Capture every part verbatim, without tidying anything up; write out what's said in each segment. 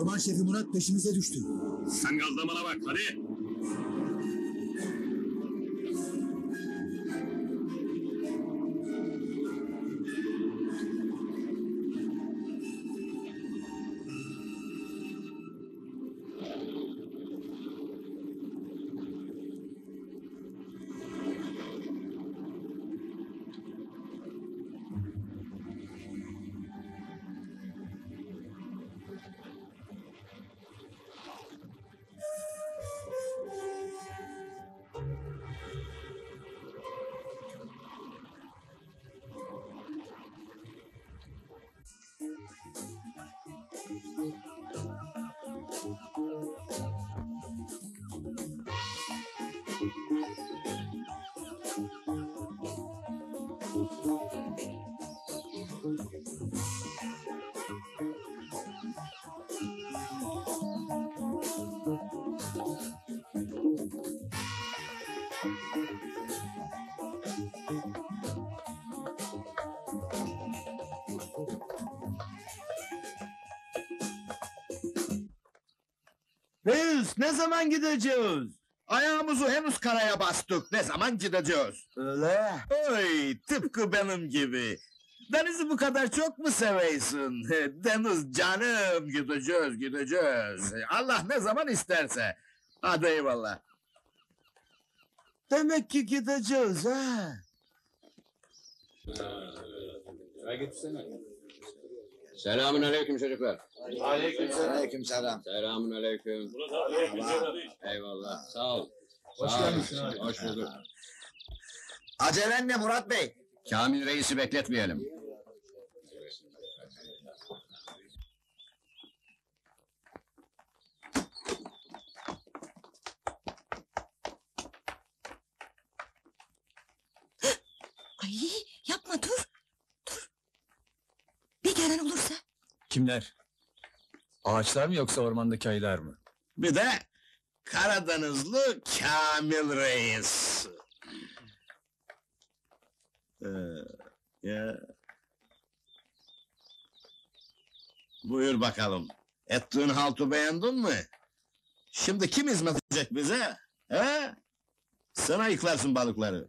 Orman şefi Murat peşimize düştü. Sen gazlamana bak, hadi! Reis, ne zaman gideceğiz? Ayağımızı henüz karaya bastık. Ne zaman gideceğiz? Öyle. Oy, tıpkı benim gibi. Denizi bu kadar çok mu seviyorsun? Deniz canım, gideceğiz, gideceğiz. Allah ne zaman isterse. Hadi eyvallah. Demek ki gideceğiz ha. Selamun aleyküm çocuklar. Aleykümselam. Selamun aleyküm. Eyvallah. Sağ ol. Hoş Sağ ol. gelmişsin. Hoş bulduk. Acelen ne Murat Bey? Kamil Reis'i bekletmeyelim. Ay yapma, dur. Dur. Bir gelen olursa? Kimler? Ağaçlar mı yoksa ormandaki ayılar mı? Bir de Karadenizli Kamil Reis. Ee, ya. Buyur bakalım. Ettiğin haltı beğendin mi? Şimdi kim hizmet edecek bize? He? Sen ayıklarsın balıkları.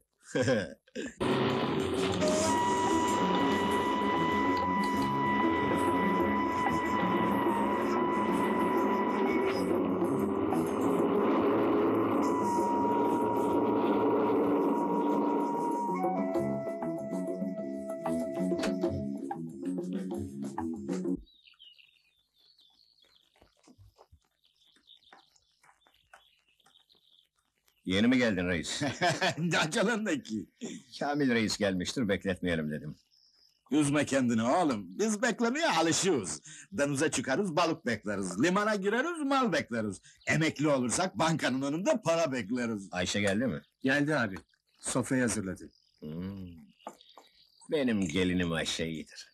Yeni mi geldin reis? Ne acelen ne ki? Kamil Reis gelmiştir, bekletmeyelim dedim. Üzme kendini oğlum. Biz beklemeye alışıyoruz. Denize çıkarız, balık bekleriz. Limana gireriz, mal bekleriz. Emekli olursak bankanın önünde para bekleriz. Ayşe geldi mi? Geldi abi. Sofrayı hazırladı. Hmm. Benim gelinim Ayşe iyidir.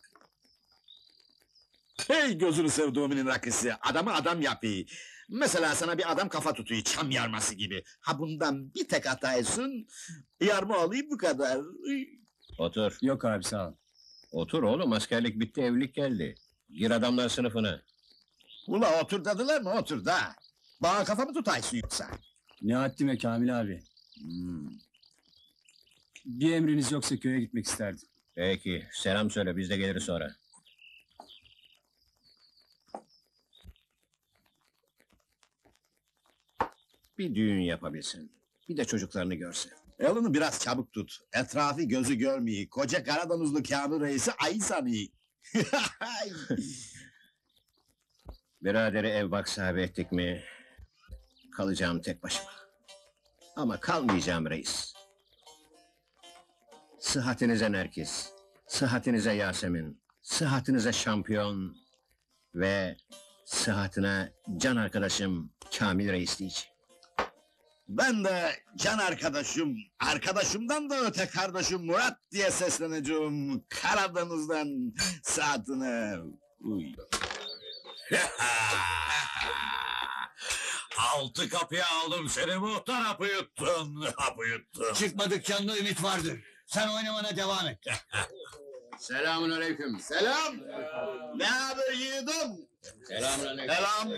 Hey gözünü sevduğumun rakısı, adamı adam yapıyor. Mesela sana bir adam kafa tutuyor, çam yarması gibi. Ha bundan bir tek ataysın, yarma olayım bu kadar. Otur. Yok abi sağ ol. Otur oğlum, askerlik bitti, evlilik geldi. Gir adamlar sınıfına. Ula otur dediler mi, otur da. Bana kafa mı tutaysın yoksa? Ne haddime Kamil abi. Hmm. Bir emriniz yoksa köye gitmek isterdim. Peki, selam söyle, biz de geliriz sonra. Bir düğün yapabilsin. Bir de çocuklarını görse. Elini biraz çabuk tut. Etrafı gözü görmeyi. Koca Karadenizli Kamil Reis'i ayı sanıyor. Biraderi ev bak sahibi ettik mi... kalacağım tek başıma. Ama kalmayacağım reis. Sıhhatinize Nergis, sıhhatinize Yasemin, sıhhatinize Şampiyon ve sıhhatine can arkadaşım Kamil Reis diyeceğim. Ben de can arkadaşım, arkadaşımdan da öte kardeşim Murat diye sesleneceğim. Karadeniz'den saatine. Uy. Altı kapıya aldım seni muhtar, hapı yuttun, hapı yuttun. Çıkma dükkanında ümit vardır. Sen oynamana devam et. Selamun aleyküm. Selam. Ne haber yiğidim? Selam.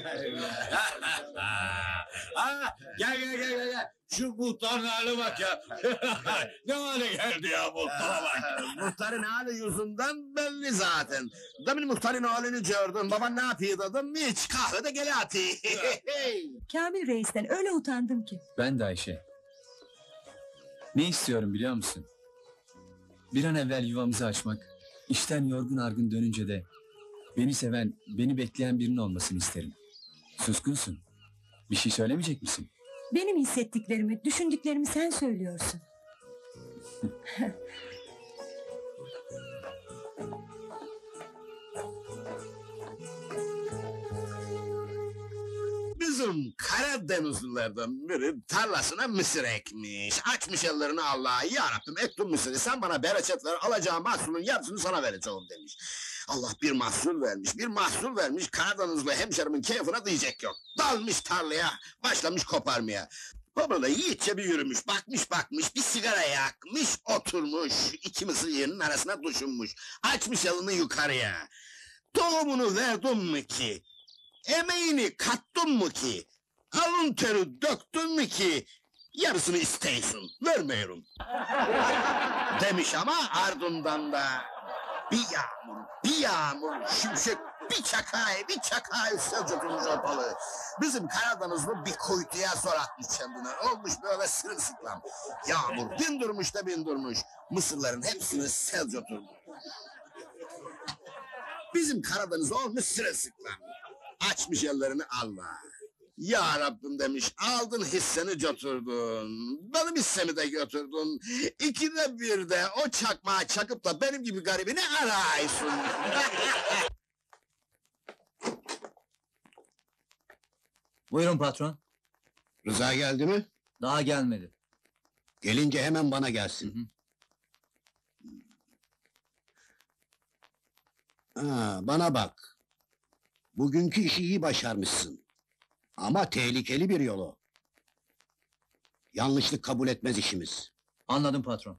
Ha, gel gel gel gel, gel. Şu muhtarın haline bak ya. Ne hale geldi ya muhtara bak. Muhtarın hali yüzünden belli zaten. Demin muhtarın halini gördüm. Baban ne yapıyor dedim. Hiç kahvede gele atıyor. Kamil Reis'ten öyle utandım ki. Ben de Ayşe. Ne istiyorum biliyor musun? Bir an evvel yuvamızı açmak, işten yorgun argın dönünce de beni seven, beni bekleyen birinin olmasını isterim. Suskunsun. Bir şey söylemeyecek misin? Benim hissettiklerimi, düşündüklerimi sen söylüyorsun. Bizim Karadenizlilerden biri tarlasına mısır ekmiş. Açmış ellerini Allah'a. Ya Rabbim ektim mısırı. Sen bana bereket ver. Alacağım mahsulün yarısını sana vereceğim demiş. Allah bir mahsul vermiş. Bir mahsul vermiş. Karadenizli hemşerimin keyfine diyecek yok. Dalmış tarlaya. Başlamış koparmaya. O böyle yiğitçe bir yürümüş. Bakmış bakmış. Bir sigara yakmış. Oturmuş. İki mısır yerinin arasına düşünmüş. Açmış elini yukarıya. Tohumunu verdin mi ki? Emeğini kattın mı ki? Alın teri döktün mü ki? Yarısını isteyorsun, vermiyorum. Demiş ama ardından da bir yağmur, bir yağmur, şimşek, bir çakay, bir çakay sel tutulmuş ortalığı. Bizim Karadenizli bir kuytuya zor atmış kendine. Olmuş böyle sırılsıklam. Yağmur bindirmiş de bindirmiş. Mısırların hepsini sel götürdü. Bizim Karadeniz olmuş sırılsıklam. Açmış ellerini Allah. Ya Rabbim demiş, aldın hisseni götürdün. Benim hissemi de götürdün. İkide bir de o çakmağı çakıp da benim gibi garibini arıyorsun. Buyurun patron. Rıza geldi mi? Daha gelmedi. Gelince hemen bana gelsin. Ha, bana bak. Bugünkü işi iyi başarmışsın. Ama tehlikeli bir yolu. Yanlışlık kabul etmez işimiz. Anladım patron.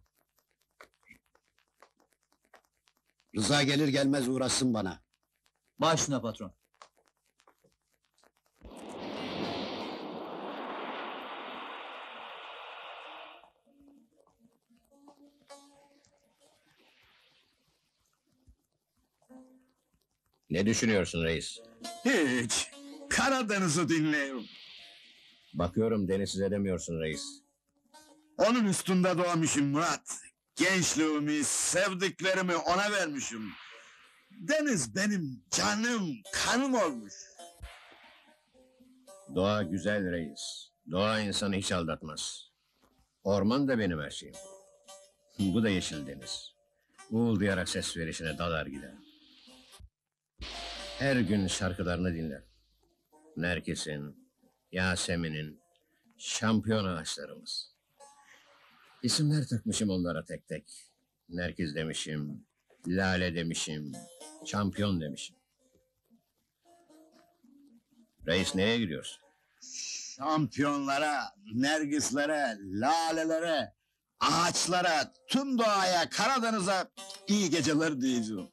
Rıza gelir gelmez uğrasın bana. Baş üstüne patron. Ne düşünüyorsun reis? Hiç. Karadeniz'i dinliyorum. Bakıyorum denizsiz edemiyorsun reis. Onun üstünde doğmuşum Murat. Gençliğimi, sevdiklerimi ona vermişim. Deniz benim canım, kanım olmuş. Doğa güzel reis. Doğa insanı hiç aldatmaz. Orman da benim her şeyim. Bu da yeşil deniz. Uğuldayarak ses verişine dalar gider. Her gün şarkılarını dinler. Nergis'in, Yasemin'in, şampiyon ağaçlarımız. İsimler takmışım onlara tek tek. Nergis demişim, Lale demişim, şampiyon demişim. Reis nereye gidiyorsun? Şampiyonlara, nergislere, lalelere, ağaçlara, tüm doğaya, Karadeniz'e iyi geceler diyeceğim.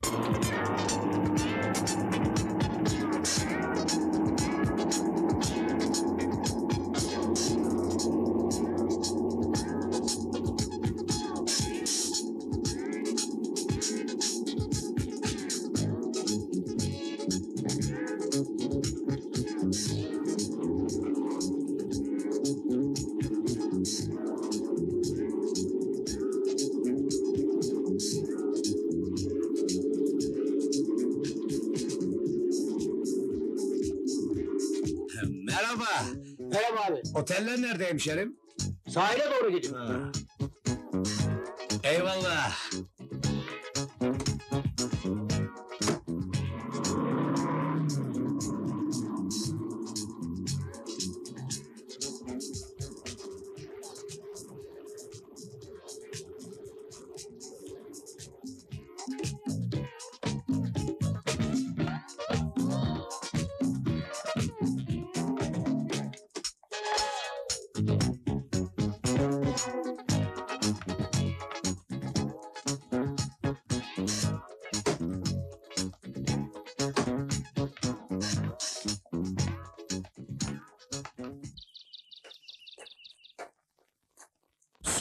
Merhaba. Merhaba abi. Oteller nerede hemşerim? Sahile doğru gidiyor. Eyvallah.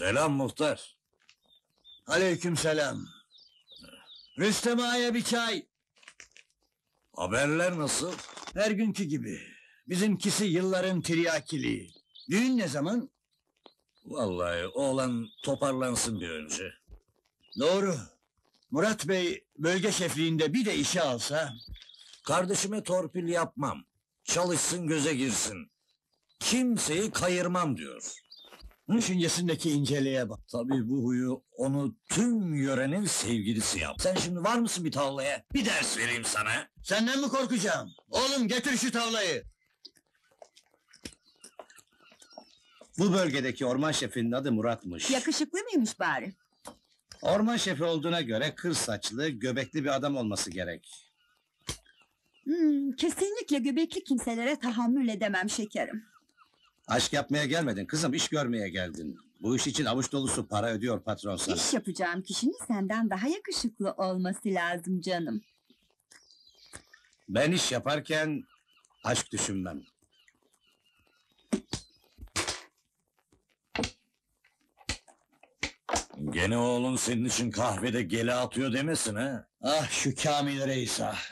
Selam muhtar. Aleyküm selam. Rüstem Ağa'ya bir çay. Haberler nasıl? Her günkü gibi. Bizimkisi yılların tiryakiliği. Düğün ne zaman? Vallahi oğlan toparlansın bir önce. Doğru. Murat Bey bölge şefliğinde bir de işe alsa... Kardeşime torpil yapmam. Çalışsın göze girsin. Kimseyi kayırmam diyor. Düşüncesindeki inceliğe bak. Tabii bu huyu onu tüm yörenin sevgilisi yap. Sen şimdi var mısın bir tavlaya? Bir ders vereyim sana. Senden mi korkacağım? Oğlum getir şu tavlayı. Bu bölgedeki orman şefinin adı Murat'mış. Yakışıklı mıymış bari? Orman şefi olduğuna göre kır saçlı, göbekli bir adam olması gerek. Hmm, kesinlikle göbekli kimselere tahammül edemem şekerim. Aşk yapmaya gelmedin kızım, iş görmeye geldin. Bu iş için avuç dolusu para ödüyor patron sana. İş yapacağım kişinin senden daha yakışıklı olması lazım canım. Ben iş yaparken aşk düşünmem. Gene oğlun senin için kahvede gele atıyor demesin ha. Ah şu Kamil Reis ah.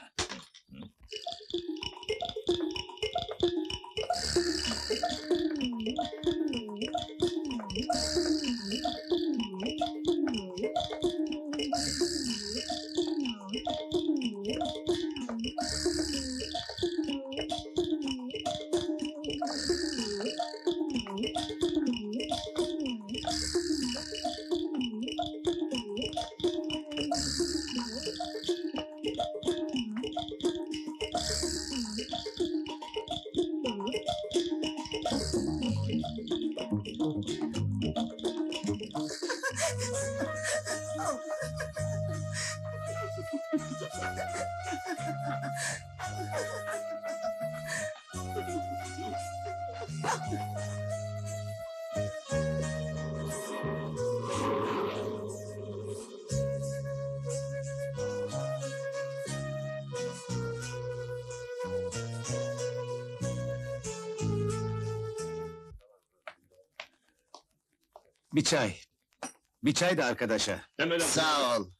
Bir çay. Bir çay da arkadaşa. Sağ ol.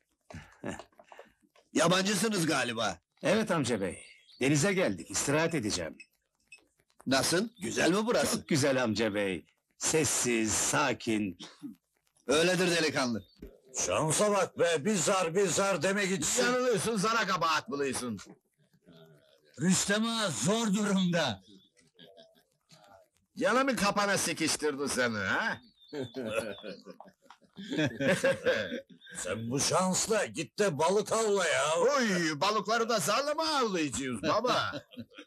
Yabancısınız galiba. Evet amca bey. Denize geldik, istirahat edeceğim. Nasıl? Güzel mi burası? Çok güzel amca bey. Sessiz, sakin. Öyledir delikanlı. Şansa bak be, bir zar bir zar deme gitsin. Yanılıyorsun, sana kabahat buluyorsun. Rüstem Ağa zor durumda. Canımı kapana sıkıştırdı seni ha? Sen bu şansla git de balık avla ya. Oy, balıkları da zarla mı avlayacağız baba?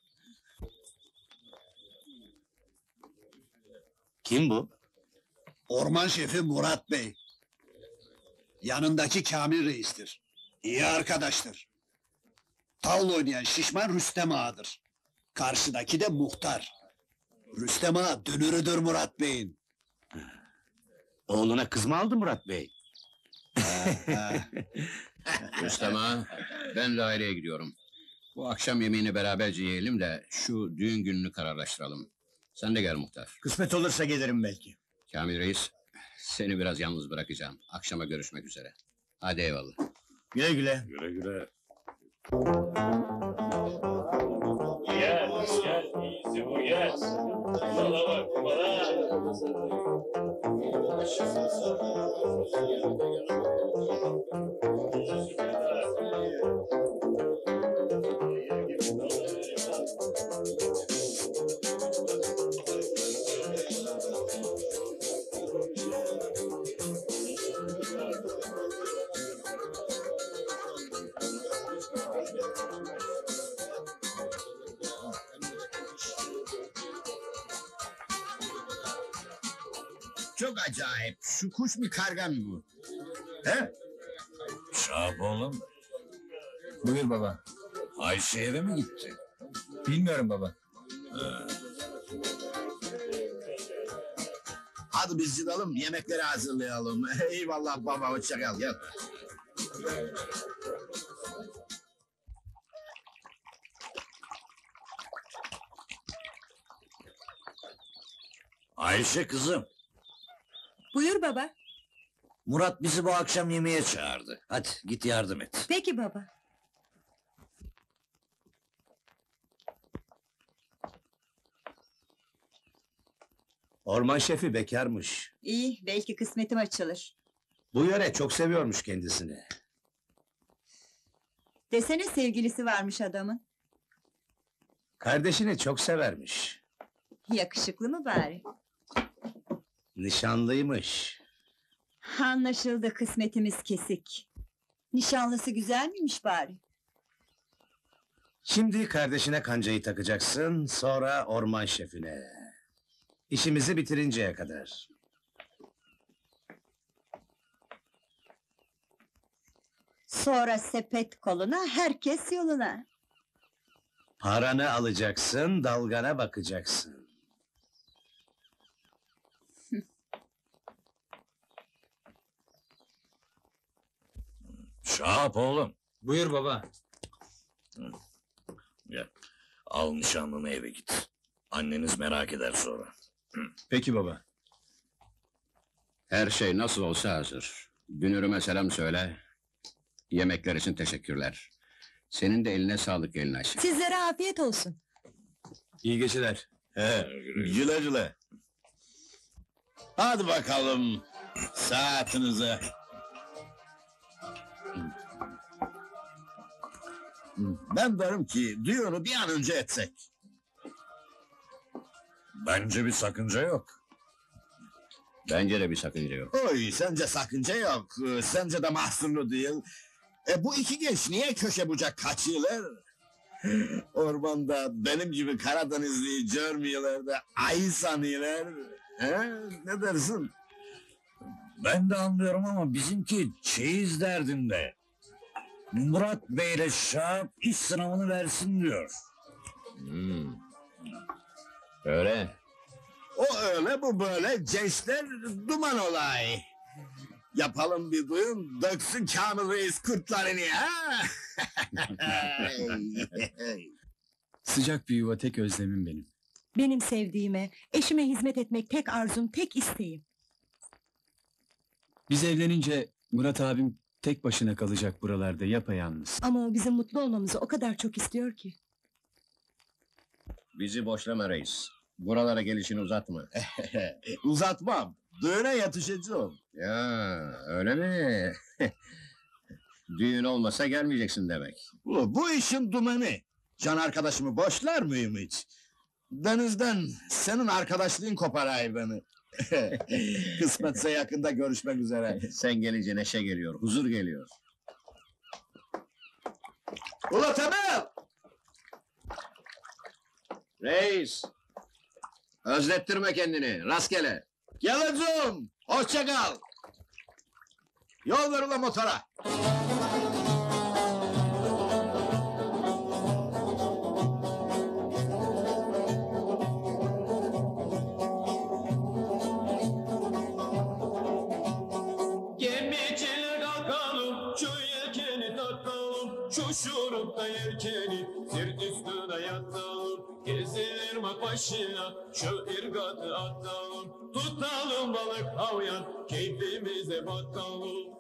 Kim bu? Orman şefi Murat Bey. Yanındaki Kamil Reis'tir. İyi arkadaştır. Tavla oynayan şişman Rüstem Ağa'dır. Karşıdaki de muhtar. Rüstem Ağa dünürüdür Murat Bey'in. Oğluna kız mı aldı Murat bey? Rüstem ağa, ben daireye gidiyorum. Bu akşam yemeğini beraberce yiyelim de şu düğün gününü kararlaştıralım. Sen de gel muhtar. Kısmet olursa gelirim belki. Kamil Reis, seni biraz yalnız bırakacağım. Akşama görüşmek üzere. Hadi eyvallah. Güle güle. Güle güle. Yes, yes, easy bu yes. Bana bak bana. Çok acayip. Şu kuş mu karga mı bu? He? Şahap oğlum, Buyur baba. Ayşe eve mi gitti? Bilmiyorum baba. Hadi biz gidelim, yemekleri hazırlayalım. Eyvallah baba, hoşça kal, gel. Ayşe kızım, Buyur baba. Murat bizi bu akşam yemeğe çağırdı. Hadi git yardım et. Peki baba. Orman şefi bekarmış. İyi, belki kısmetim açılır. Bu yöre çok seviyormuş kendisini. Desene sevgilisi varmış adamın. Kardeşini çok severmiş. Yakışıklı mı bari? Nişanlıymış. Anlaşıldı, kısmetimiz kesik. Nişanlısı güzel miymiş bari? Şimdi kardeşine kancayı takacaksın, sonra orman şefine. İşimizi bitirinceye kadar. Sonra sepet koluna, herkes yoluna. Paranı alacaksın, dalgana bakacaksın. Şahap oğlum. Buyur baba. Gel. Al nişanlını eve git. Anneniz merak eder sonra. Peki baba. Her şey nasıl olsa hazır. Dünürüme selam söyle. Yemekler için teşekkürler. Senin de eline sağlık elin aşık. Sizlere afiyet olsun. İyi geceler. He, güle güle. Hadi bakalım saatinize. Ben derim ki düğünü bir an önce etsek. Bence bir sakınca yok. Bence de bir sakınca yok. Oy, sence sakınca yok. Ee, Sence de mahzunlu değil. E bu iki genç niye köşe bucak kaçıyorlar? Ormanda benim gibi Karadenizli'yi görmüyorlar da ayı sanıyorlar. He, ne dersin? Ben de anlıyorum ama bizimki çeyiz derdinde. Murat Bey'le Şahap iş sınavını versin diyor. Hmm. Öyle. O öyle bu böyle gençler duman olay. Yapalım bir düğün döksün Kamil Reis kurtlarını ha. Sıcak bir yuva tek özlemim benim. Benim sevdiğime, eşime hizmet etmek tek arzum, tek isteğim. Biz evlenince Murat abim tek başına kalacak buralarda yapayalnız. Ama o bizim mutlu olmamızı o kadar çok istiyor ki. Bizi boşlama reis. Buralara gelişini uzatma. Uzatmam. Düğüne yatışacağım. Ya öyle mi? Düğün olmasa gelmeyeceksin demek. Bu, bu işin dumanı. Can arkadaşımı boşlar mıyım hiç? Denizden senin arkadaşlığın koparay beni. Kısmetse yakında görüşmek üzere. Sen gelince neşe geliyor, huzur geliyor. Ula Temel! Reis! Özlettirme kendini, rastgele. Geleceğim. Hoşça kal. Yol ver ula motora. Gemiciler kalkalım, şu yelkeni takalım, şu şurupta yelkeni, sirt üstüne yatalım. Gezilir bak başına, şu ırgatı atalım, tutalım balık havyan, keyfimize bakalım.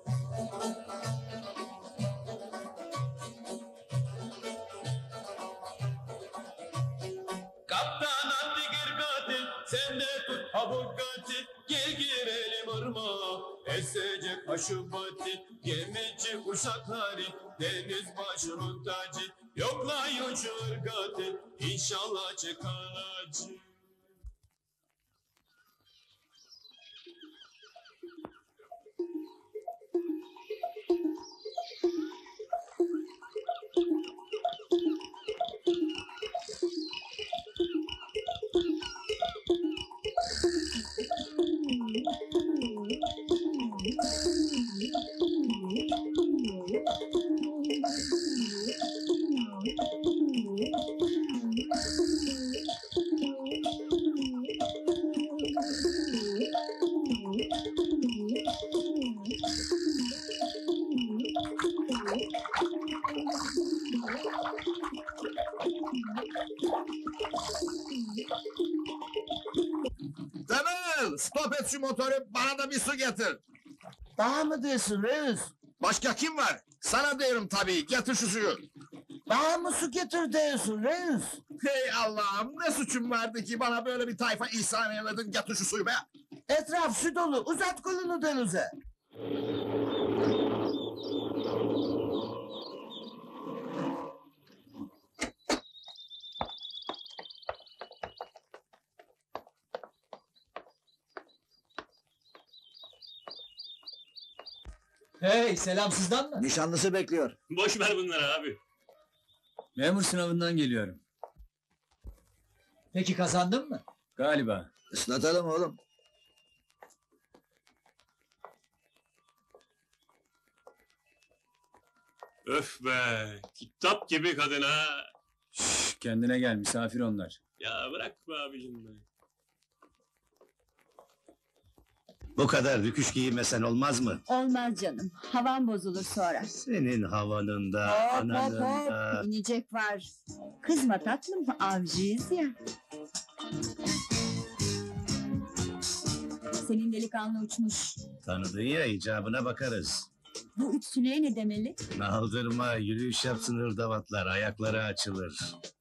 Kaptan hadi gırgati, sen de tut habukati, gel girelim ırmağa, esecek haşubati, gemici uşakları, deniz başının tacı, yoklayın şu ırgati, inşallah çıkar acı. şu motoru, bana da bir su getir. Daha mı diyorsun reis? Başka kim var? Sana diyorum tabii, getir şu suyu. Daha mı su getir diyorsun reis? Hey Allah'ım, ne suçum vardı ki bana böyle bir tayfa ihsan eyledin, getir şu suyu be. Etraf su dolu, uzat kolunu denize. Hey, selam sizden mi? Nişanlısı bekliyor. Boş ver bunları abi. Memur sınavından geliyorum. Peki kazandın mı? Galiba. Islatalım oğlum. Öf be. Kitap gibi kadın ha. Şş, kendine gel, misafir onlar. Ya bırak be abicim be. Bu kadar rüküş giyinmesen olmaz mı? Olmaz canım. Havan bozulur sonra. Senin havanın da, Hop hop ananın hop. da... İnecek var. Kızma tatlım. Avcıyız ya. Senin delikanlı uçmuş. Tanıdın ya, icabına bakarız. Bu üç süneye ne demeli? Naldırma, yürüyüş yapsın hırdavatlar, ayakları açılır.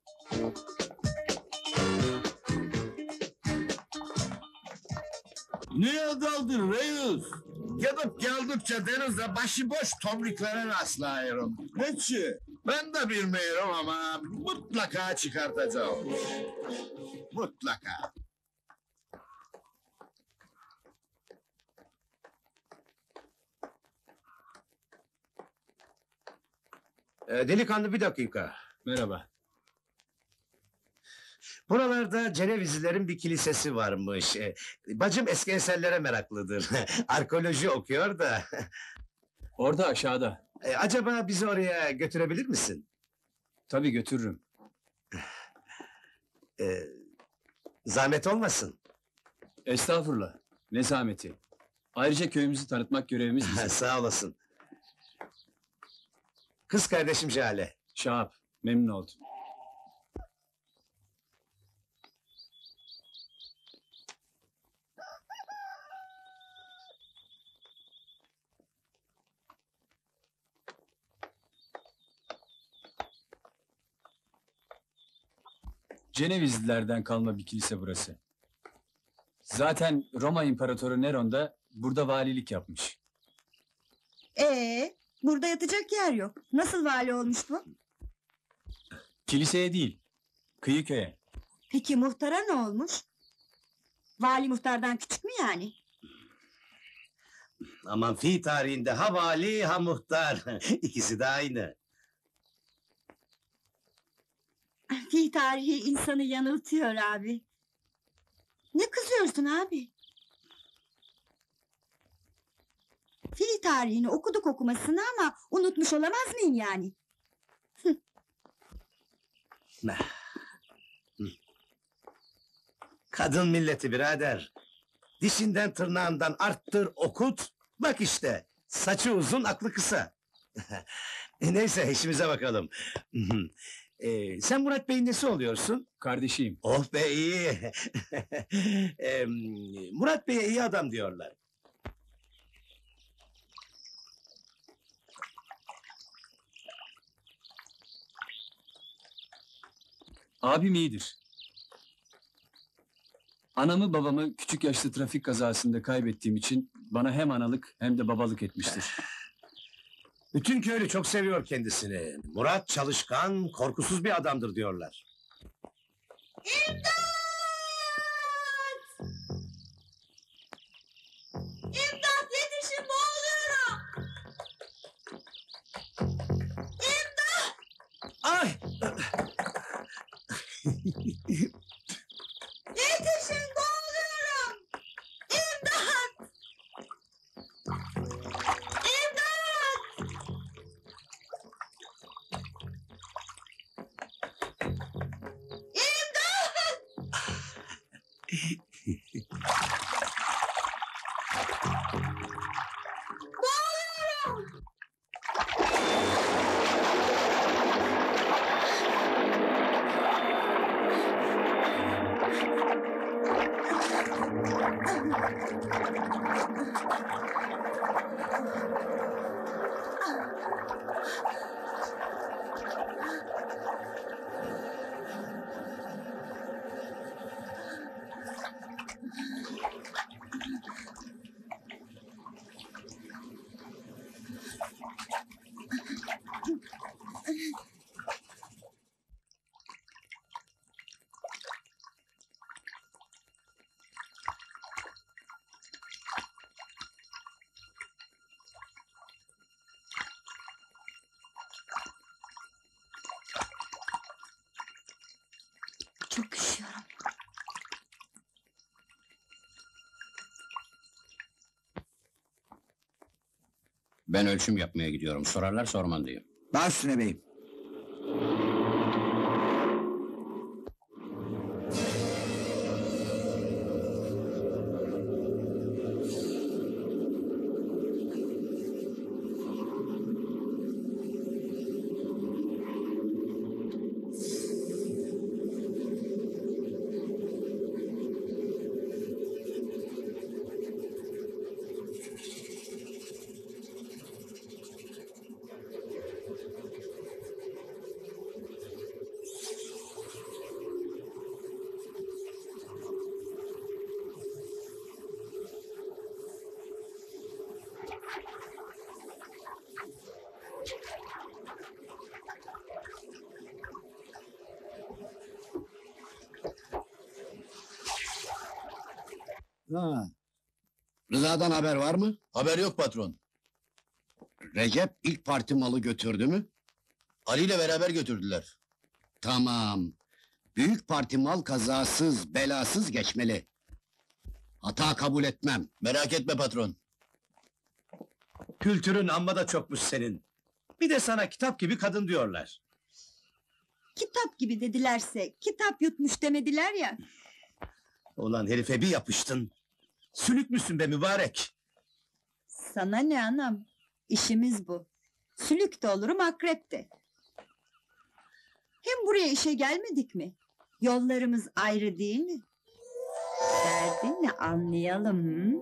Niye daldın reis? Gidip geldikçe denizde başıboş tomriklere rastlıyorum. Neçi? Ben de bilmiyorum ama mutlaka çıkartacağım. Mutlaka. Ee, delikanlı bir dakika. Merhaba. Buralarda Cenevizlilerin bir kilisesi varmış. Ee, bacım eski eserlere meraklıdır. Arkeoloji okuyor da. Orada aşağıda. Ee, acaba bizi oraya götürebilir misin? Tabii götürürüm. Ee, zahmet olmasın. Estağfurullah. Ne zahmeti. Ayrıca köyümüzü tanıtmak görevimiz bizim. Sağ olasın. Kız kardeşim Jale. Şahap, memnun oldum. Cenevizlilerden kalma bir kilise burası. Zaten Roma İmparatoru Neron da burada valilik yapmış. Ee, burada yatacak yer yok. Nasıl vali olmuş bu? Kiliseye değil, kıyı köye. Peki muhtara ne olmuş? Vali muhtardan küçük mü yani? Aman fi tarihinde ha vali ha muhtar. İkisi de aynı. Fi tarihi insanı yanıltıyor abi. Ne kızıyorsun abi? Fi tarihini okuduk okumasını ama unutmuş olamaz mıyım yani? Kadın milleti birader. Dişinden tırnağından arttır okut. Bak işte saçı uzun aklı kısa. Neyse işimize bakalım. Ee, sen Murat Bey'in nesi oluyorsun? Kardeşiyim. Oh be iyi. Ee, Murat Bey'e iyi adam diyorlar. Abim iyidir. Anamı babamı küçük yaşta trafik kazasında kaybettiğim için bana hem analık hem de babalık etmiştir. Bütün köylü çok seviyor kendisini. Murat çalışkan, korkusuz bir adamdır diyorlar. İmdat yetişin boğuluyorum! Ay! Yetişin boğuluyorum! İmdat! İmdat! Ben ölçüm yapmaya gidiyorum. Sorarlarsa ormandayım. Baş üstüne beyim. Ha. Rıza'dan haber var mı? Haber yok patron. Recep ilk parti malı götürdü mü? Ali ile beraber götürdüler. Tamam. Büyük parti mal kazasız, belasız geçmeli. Hata kabul etmem. Merak etme patron. Kültürün amma da çokmuş senin. Bir de sana kitap gibi kadın diyorlar. Kitap gibi dedilerse kitap yutmuş demediler ya. Ulan herife bir yapıştın. Sülük müsün be mübarek? Sana ne anam? İşimiz bu. Sülük de olurum akrep de. Hem buraya işe gelmedik mi? Yollarımız ayrı değil mi? Derdin ne anlayalım hı?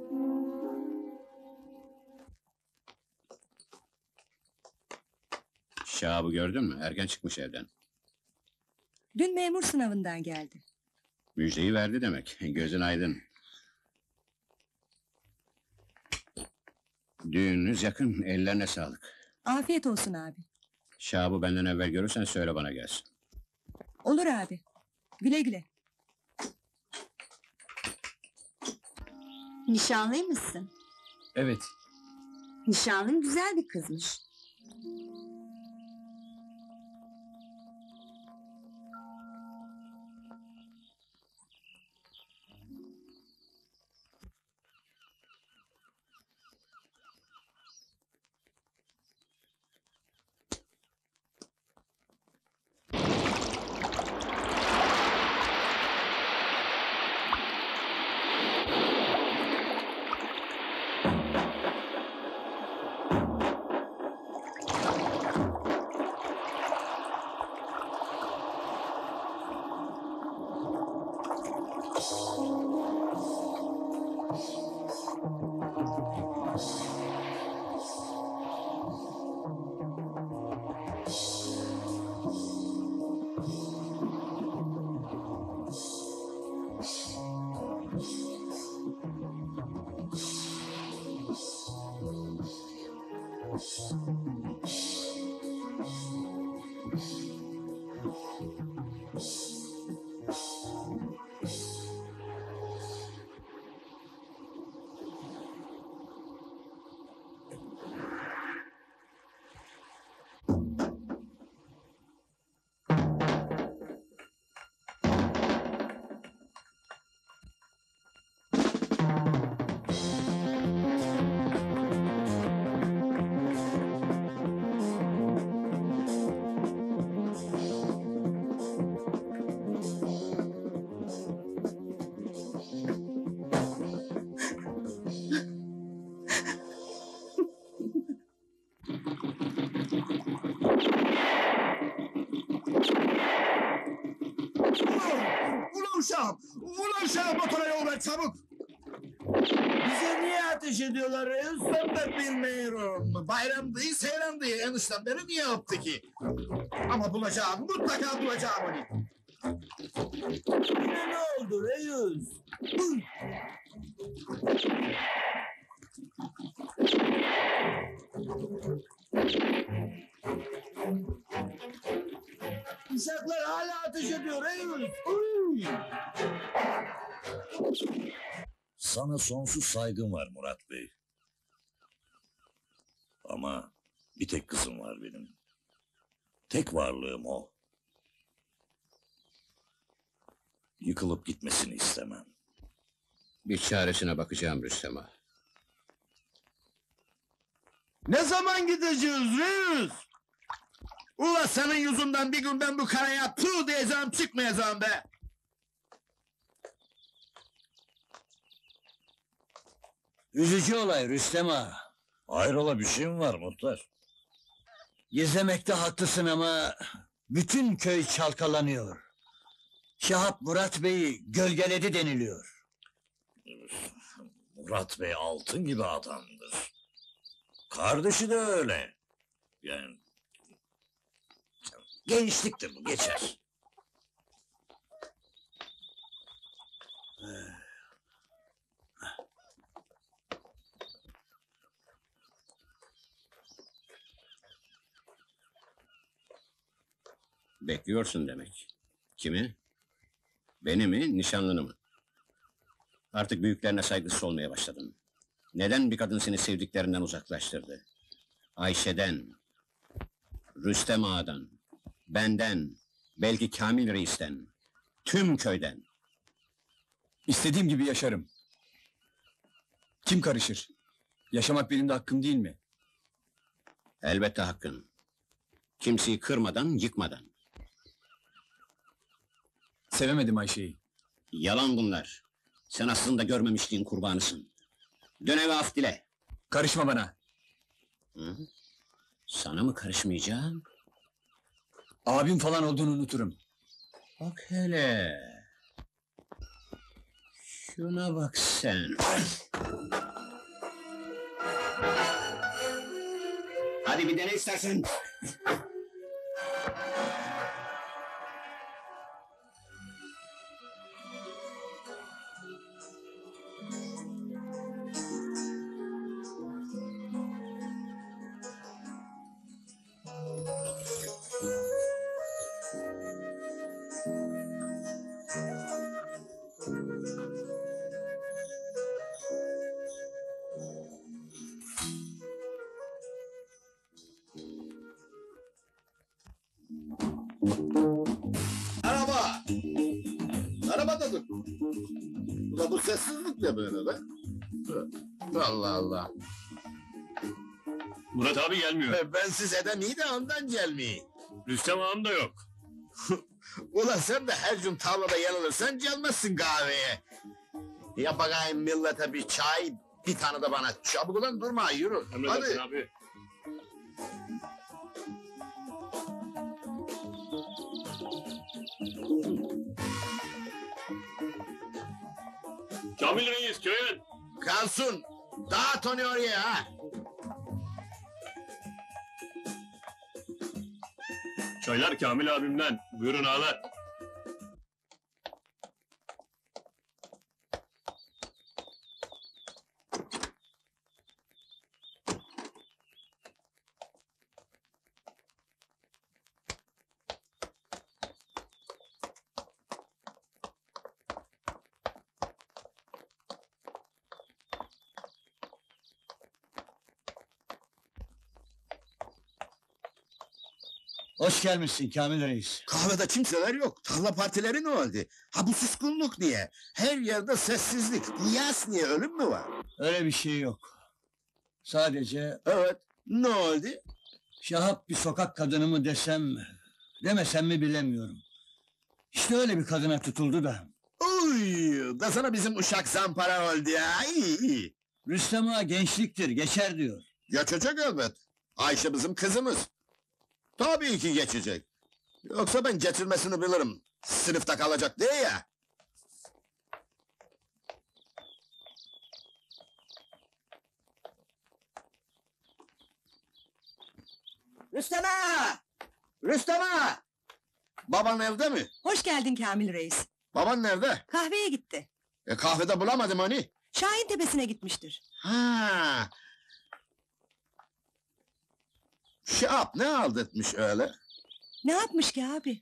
Şahab'ı gördün mü? Erken çıkmış evden. Dün memur sınavından geldi. Müjdeyi verdi demek. Gözün aydın. Düğününüz yakın. Ellerine sağlık. Afiyet olsun abi. Şahab'ı benden evvel görürsen söyle bana gelsin. Olur abi. Güle güle. Nişanlıymışsın. Evet. Nişanlın güzel bir kızmış. Ulan uşağım! Ulan uşağım motora yol ver çabuk! Bize niye ateş ediyorlar Reis? Ben de bilmiyorum. Bayram değil, seyran değil. Enişten beni niye yaptı ki? Ama bulacağım, mutlaka bulacağım onu. Yine ne oldu Reis? Uşaklar hala ateş ediyor Reis. Uy! Sana sonsuz saygım var Murat Bey. Ama bir tek kızım var benim. Tek varlığım o. Yıkılıp gitmesini istemem. Bir çaresine bakacağım Rüstem ağa. Ne zaman gideceğiz reis? Ula senin yüzünden bir gün ben bu karaya tu diyeceğim çıkmayacağım be! Üzücü olay Rüstem ağa. Hayrola bir şey mi var muhtar? Gizlemekte haklısın ama bütün köy çalkalanıyor. Şahap Murat Bey'i gölgeledi deniliyor. Murat Bey altın gibi adamdır. Kardeşi de öyle. Yani... Gençliktir bu, geçer. Bekliyorsun demek. Kimi? Beni mi, nişanlını mı? Artık büyüklerine saygısız olmaya başladın. Neden bir kadın seni sevdiklerinden uzaklaştırdı? Ayşe'den, Rüstem Ağa'dan, benden, belki Kamil Reis'ten, tüm köyden. İstediğim gibi yaşarım. Kim karışır? Yaşamak benim de hakkım değil mi? Elbette hakkın. Kimseyi kırmadan, yıkmadan. Sevemedim Ayşe'yi. Yalan bunlar. Sen aslında görmemişliğin kurbanısın. Dön eve af dile. Karışma bana. Hı? Sana mı karışmayacağım? Abim falan olduğunu unuturum. Bak hele. Şuna bak sen. Hadi bir dene istersen. Merhaba! Merhaba dedim. Ula bu sessizlik ne böyle be? Allah Allah! Murat abi gelmiyor. Ben siz edemiyi de ondan gelmeyi. Rüstem ağam da yok. Ulan sen de her gün tavlada yanılırsan gelmezsin kahveye. Ya bakayım millete bir çay, bir tane de bana. Çabuk ulan durma, yürü. Emredersin Hadi. abi. Kamil Reis köyün. Kalsın. Dağıt onu oraya ha. Çaylar Kamil abimden. Buyurun ağalar. Hoş gelmişsin Kamil Reis. Kahvede kimseler yok. Tarla partileri ne oldu? Ha bu suskunluk niye? Her yerde sessizlik. Bu yas niye? Ölüm mü var? Öyle bir şey yok. Sadece Evet. Ne oldu? Şahap bir sokak kadını mı desem, demesem mi bilemiyorum. İşte öyle bir kadına tutuldu da. Uy, da sana bizim uşak zampara oldu ya. İyi iyi. Rüstem Ağa gençliktir, geçer diyor. Geçecek elbet. Ayşe bizim kızımız. Tabii ki geçecek. Yoksa ben getirmesini bilirim. Sınıfta kalacak diye ya. Rüstem Ağa! Rüstem Ağa! Baban evde mi? Hoş geldin Kamil Reis. Baban nerede? Kahveye gitti. E kahvede bulamadım onu. Şahin Tepesi'ne gitmiştir. Ha. Şahap ne aldırtmış öyle? Ne yapmış ki abi?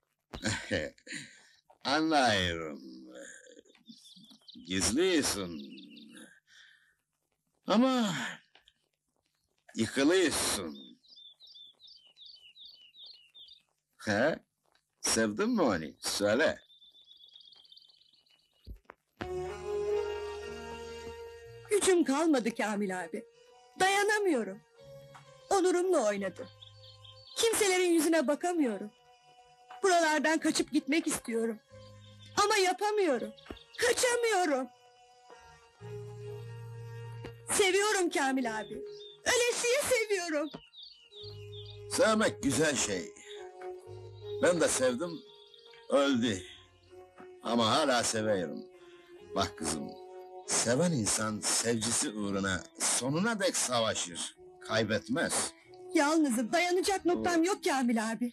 Anlıyorum. Gizliyorsun. Ama yıkılıyorsun. He? Sevdin mi onu? Söyle. Gücüm kalmadı Kamil abi. Dayanamıyorum. Onurumla oynadı. Kimselerin yüzüne bakamıyorum. Buralardan kaçıp gitmek istiyorum. Ama yapamıyorum. Kaçamıyorum. Seviyorum Kamil abi. Ölesiye seviyorum. Sevmek güzel şey. Ben de sevdim, öldü. Ama hala seviyorum. Bak kızım, seven insan sevgisi uğruna sonuna dek savaşır. Kaybetmez. Yalnızım, dayanacak noktam yok Kamil abi.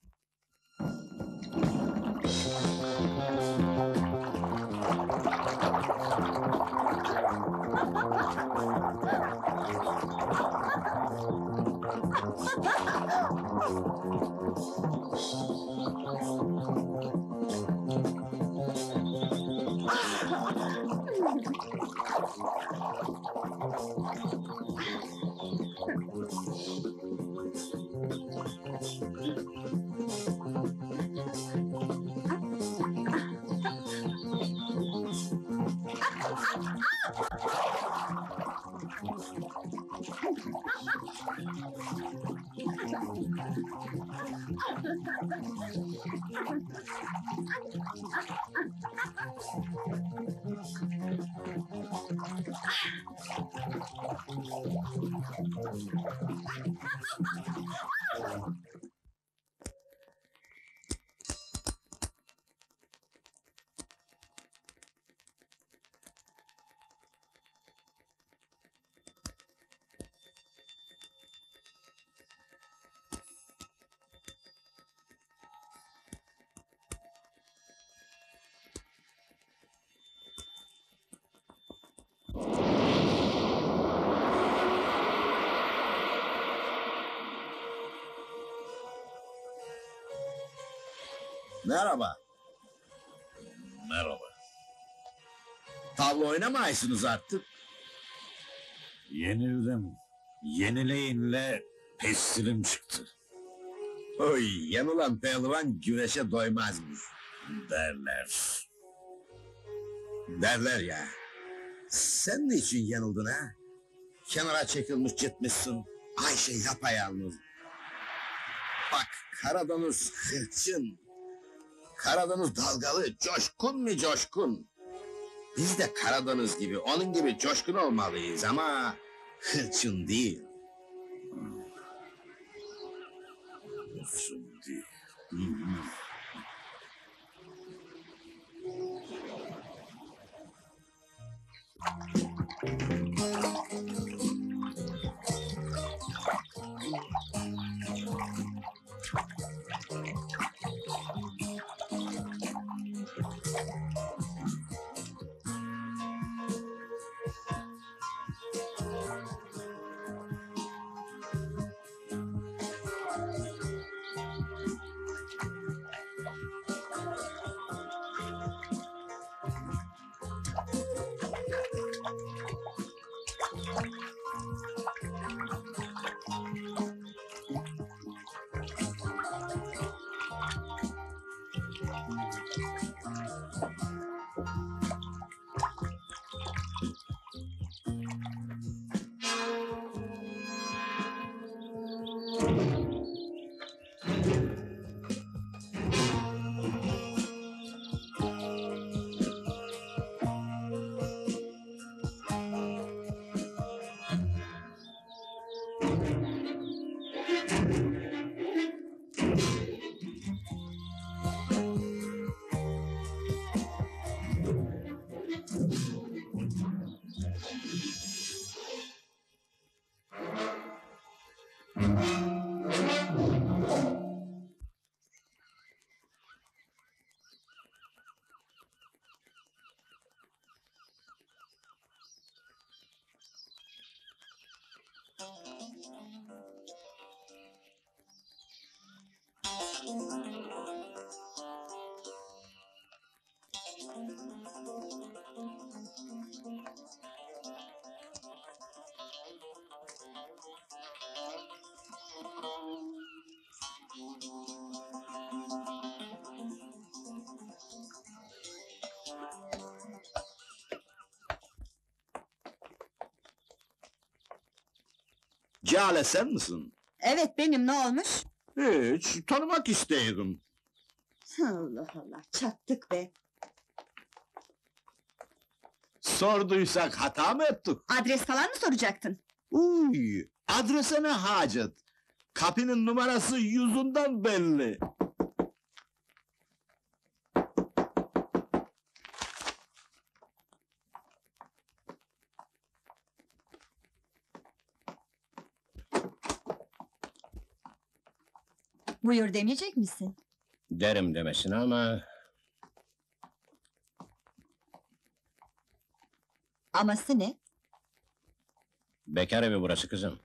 Merhaba. Merhaba. Tavla oynamayısınız artık. Yenildim. Yenileyinle pestilim çıktı. Oy, yanılan pehlivan güreşe doymazmış. Derler. Derler ya. Sen niçin yanıldın ha? Kenara çekilmiş gitmişsin. Ayşe yapayalnız. Bak, Karadeniz hırçın. Karadeniz dalgalı, coşkun mu coşkun? Biz de Karadeniz gibi, onun gibi coşkun olmalıyız ama hırçın değil. Hırçın değil. Hı hı. Cale sen misin? Evet benim, ne olmuş? Hiç, tanımak istedim. Allah Allah, çattık be. Sorduysak hata mı ettik? Adres falan mı soracaktın? Uy, adrese ne hacet? Kapının numarası yüzünden belli. Buyur demeyecek misin? Derim demesine ama Aması ne? bekar evi burası kızım.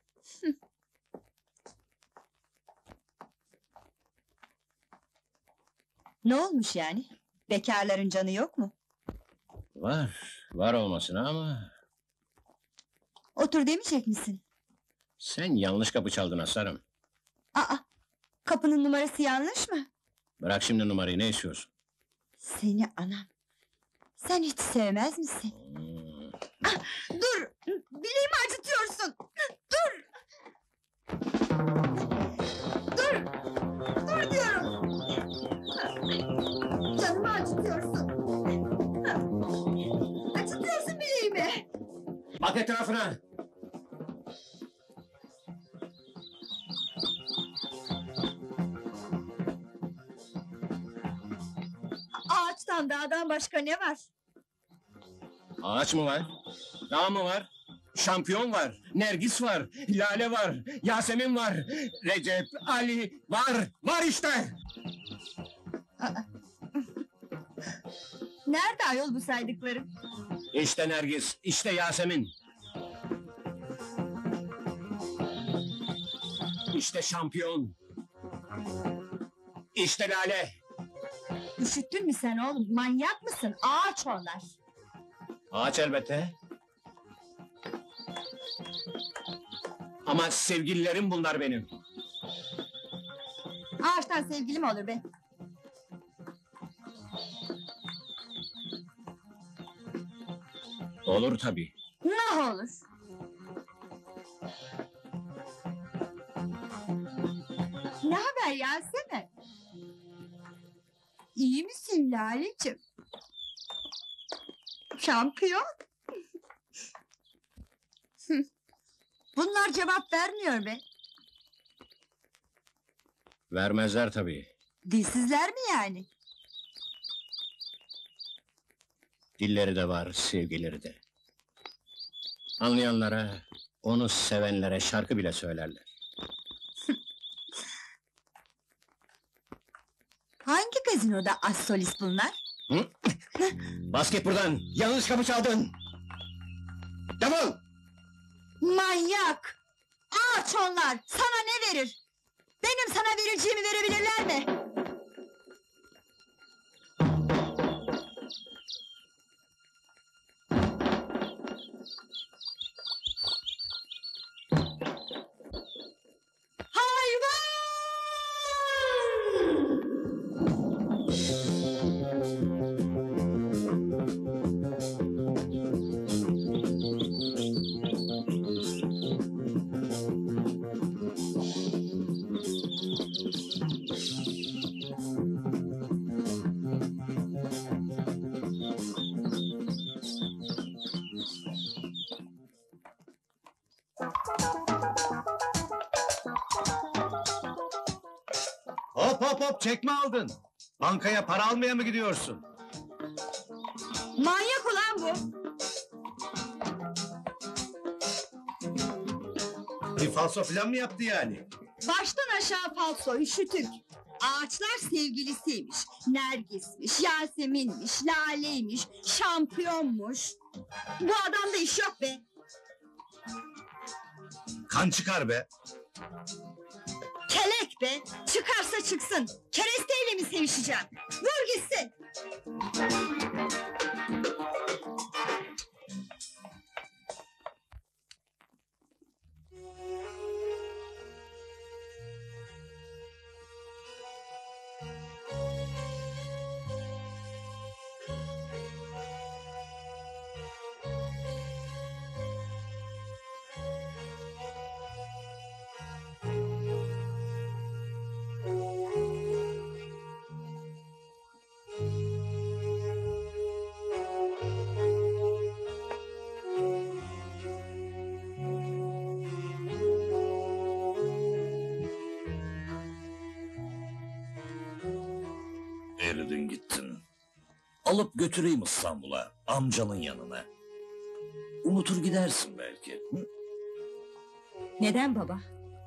Ne olmuş yani? Bekarların canı yok mu? Var, var olmasına ama Otur demeyecek misin? sen yanlış kapı çaldın aslanım. Aa, kapının numarası yanlış mı? Bırak şimdi numarayı, ne istiyorsun? Seni anam. Sen hiç sevmez misin? Hmm, Dur! Bileğimi acıtıyorsun! Dur! Dur! Dur diyorum! Canımı acıtıyorsun! Acıtıyorsun bileğimi! Bak etrafına! Ağaçtan dağdan başka ne var? Ağaç mı var? Dağ mı var? Şampiyon var, Nergis var, Lale var, Yasemin var, Recep, Ali var, var işte! Nerede ayol bu saydıkların? İşte Nergis, işte Yasemin. İşte şampiyon. İşte Lale. Üşüttün mü sen oğlum? Manyak mısın? Ağaç onlar! Ağaç elbette. Ama sevgililerim bunlar benim. Ağaçtan sevgili mi olur be? Olur tabii. Ne olur? Ne haber Yasemin? İyi misin Lale'cim? Şampiyon? Bunlar cevap vermiyor be. Vermezler tabii. Dilsizler mi yani? Dilleri de var, sevgileri de. Anlayanlara, onu sevenlere şarkı bile söylerler. Hangi gazinoda az solist bunlar? Hı? Bas git buradan! Yanlış kapı çaldın! Defol! Manyak! Ağaç onlar! Sana ne verir? Benim sana vereceğimi verebilirler mi? Hop hop hop, çekme aldın. Bankaya para almaya mı gidiyorsun? Manyak ulan bu! Bir falso falan mı yaptı yani? Baştan aşağı falso, üşütük. Ağaçlar sevgilisiymiş, Nergis'miş, Yasemin'miş, Lale'ymiş, şampiyonmuş. Bu adamda iş yok be! Kan çıkar be. Kelek be! Çıkarsa çıksın! Keresteyle mi sevişeceğim? Vur gitsin! geldin gittin. Alıp götüreyim İstanbul'a, amcanın yanına. Unutur gidersin belki. Hı? Neden baba?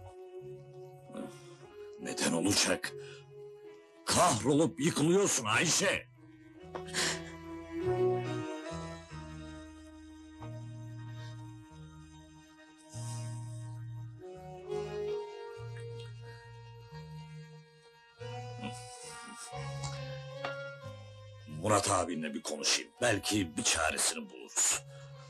Neden olacak? Kahrolup yıkılıyorsun Ayşe. Murat abinle bir konuşayım. Belki bir çaresini buluruz.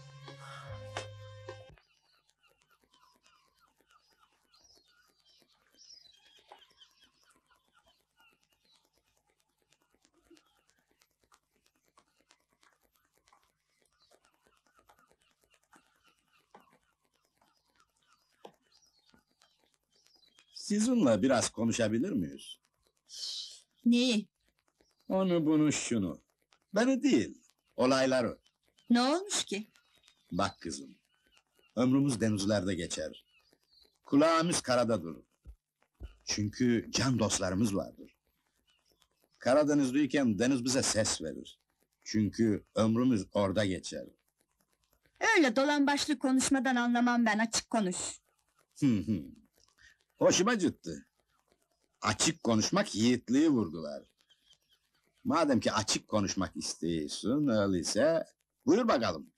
Sizinle biraz konuşabilir miyiz? Neyi? Onu bunu şunu. Beni değil, olayları. Ne olmuş ki? Bak kızım, ömrümüz denizlerde geçer. Kulağımız karada durur. Çünkü can dostlarımız vardır. Karadenizliyken deniz bize ses verir. Çünkü ömrümüz orada geçer. Öyle dolan başlı konuşmadan anlamam ben, açık konuş. Hı hı. Hoşuma gitti. Açık konuşmak yiğitliği vurdular. Madem ki açık konuşmak istiyorsun, öyleyse buyur bakalım.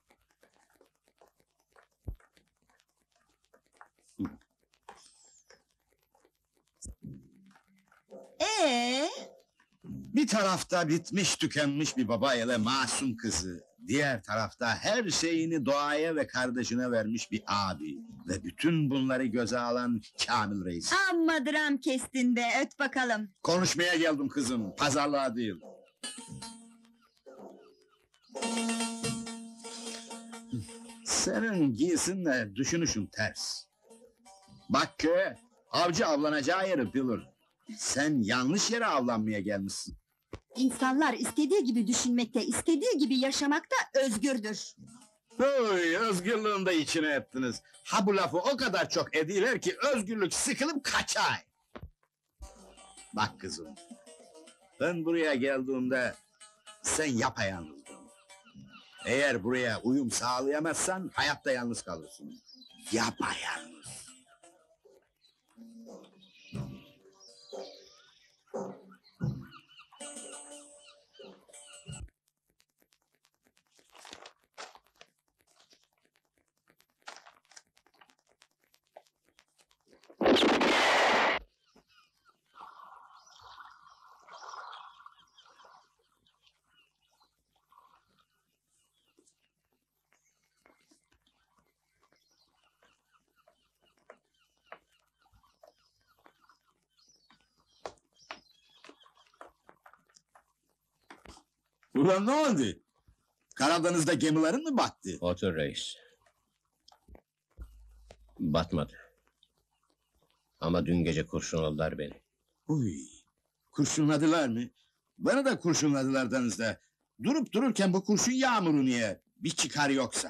Ee? Bir tarafta bitmiş tükenmiş bir baba ile masum kızı. Diğer tarafta her şeyini doğaya ve kardeşine vermiş bir abi. Ve bütün bunları göze alan Kamil Reis. Amma dram kestin be, öt bakalım. Konuşmaya geldim kızım, pazarlığa değil. Senin giysinle düşünüşün ters. Bak ki avcı avlanacağı yeri bilir. Sen yanlış yere avlanmaya gelmişsin. İnsanlar istediği gibi düşünmekte, istediği gibi yaşamakta özgürdür. Oy, özgürlüğün de içine ettiniz. Ha bu lafı o kadar çok ediler ki özgürlük sıkılıp kaçay. Bak kızım, ben buraya geldiğimde sen yapayalnızdın. Eğer buraya uyum sağlayamazsan hayatta yalnız kalırsın. Yapayalnız. Ulan ne oldu? Karadeniz'de gemilerin mi battı? Otur reis. Batmadı. Ama dün gece kurşunladılar beni. Uy, kurşunladılar mı? Bana da kurşunladılar denizde. Durup dururken bu kurşun yağmuru niye? Bir çıkar yoksa.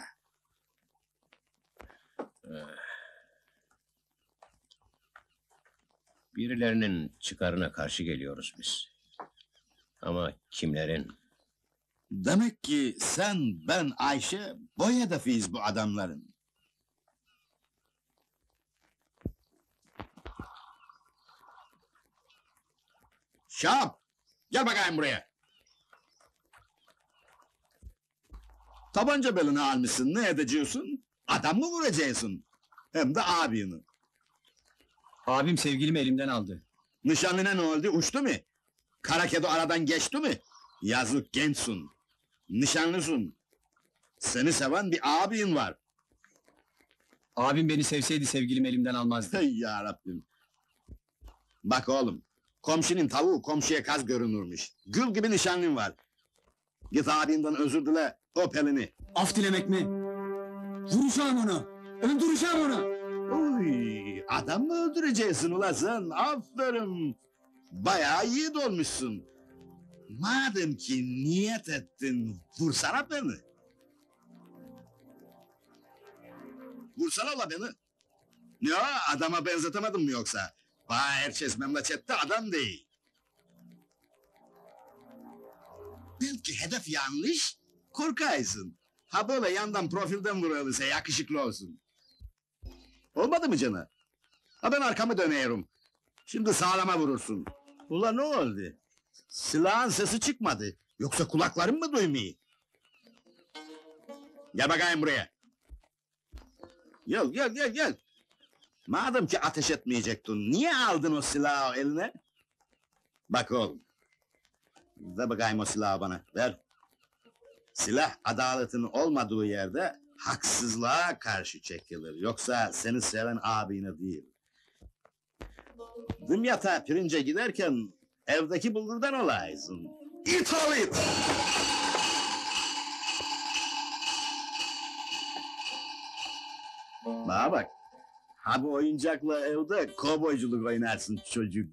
Birilerinin çıkarına karşı geliyoruz biz. Ama kimlerin? Demek ki sen, ben, Ayşe boy hedefiyiz bu adamların. Şap! Gel bakayım buraya. Tabanca beline almışsın, ne edeceksin? Adam mı vuracaksın? Hem de abini. Abim sevgilimi elimden aldı. Nişanlına ne oldu, uçtu mu? Kara kedi aradan geçti mi? Yazık gençsin. Nişanlısın. Seni seven bir abin var. Abim beni sevseydi sevgilimi elimden almazdı. Hey yarabbim. Bak oğlum, komşunun tavuğu komşuya kaz görünürmüş. Gül gibi nişanlın var. Git abinden özür dile, öp elini. Af dilemek mi? Vuracağım onu! Öldüreceğim onu! Uy, adam mı öldüreceksin ula sen? Aferin. Bayağı yiğit olmuşsun. Madem ki niyet ettin, vursana beni. Vursana ula beni. Ne o, adama benzetemedim mi yoksa? Bana herkes memlekette adam değil. Belki hedef yanlış, korkaysın. Ha böyle yandan profilden vurulursa yakışıklı olsun. Olmadı mı canım? Ha ben arkamı dönüyorum. Şimdi sağlama vurursun. Ulan ne oldu? Silahın sesi çıkmadı. Yoksa kulaklarım mı duymuyor? Gel bakayım buraya. Gel gel gel gel. Madem ki ateş etmeyecektin, niye aldın o silahı eline? Bak oğlum. Ver bakayım o silahı bana, ver. Silah adaletin olmadığı yerde haksızlığa karşı çekilir. Yoksa seni seven abine değil. Dimyat'a pirince giderken evdeki bulgurdan olaysın. İt ol it! Bana bak. Ha bu oyuncakla evde kovboyculuk oynarsın çocuk.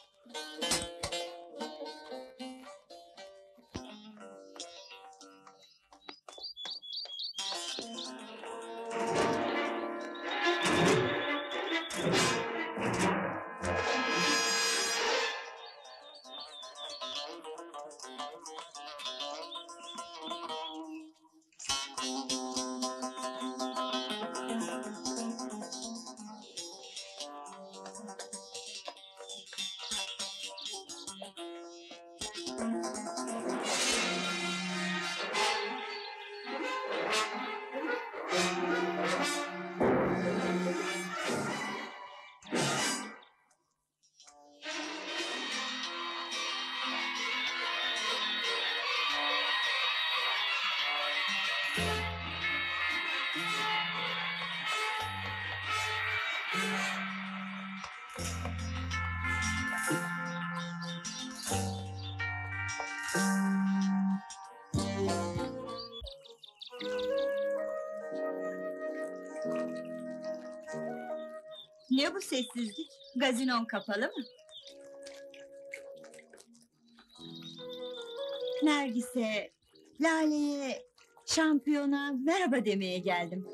Ne bu sessizlik? Gazinon kapalı mı? Nergis'e, Lale'ye, şampiyona merhaba demeye geldim.